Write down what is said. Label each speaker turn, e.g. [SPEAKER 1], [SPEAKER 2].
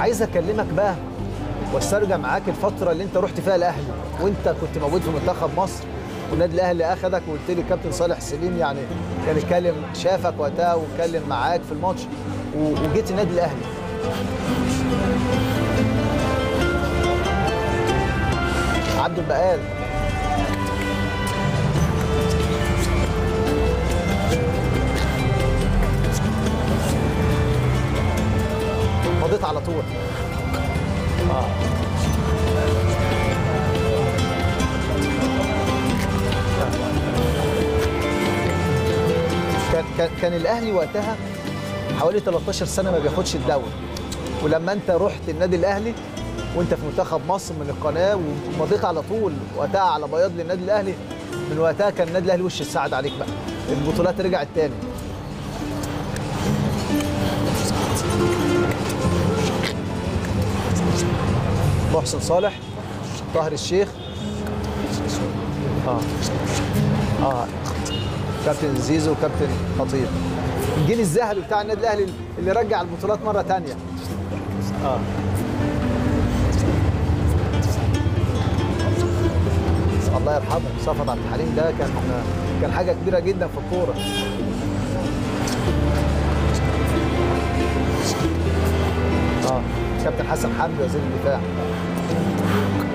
[SPEAKER 1] عايز اكلمك بقى واسترجع معاك الفتره اللي انت رحت فيها الاهلي وانت كنت موجود في منتخب مصر والنادي الاهلي اخذك، وقلت لي كابتن صالح سليم يعني كان اتكلم شافك وقتها واتكلم معاك في الماتش وجيت النادي الاهلي. عبد البقال مضيت على طول. كان الاهلي وقتها حوالي 13 سنه ما بياخدش الدوري، ولما انت رحت النادي الاهلي وانت في منتخب مصر من القناه ومضيت على طول وقتها على بياض للنادي الاهلي، من وقتها كان النادي الاهلي وش السعد عليك بقى، البطولات رجعت تاني. محسن صالح، طاهر الشيخ، كابتن زيزو وكابتن خطيب، الجيل الذهبي بتاع النادي الاهلي اللي رجع البطولات مره ثانيه. الله يرحمه صفوت عبد الحليم، ده كان حاجه كبيره جدا في الكوره. كابتن حسن حمدي وزير الدفاع.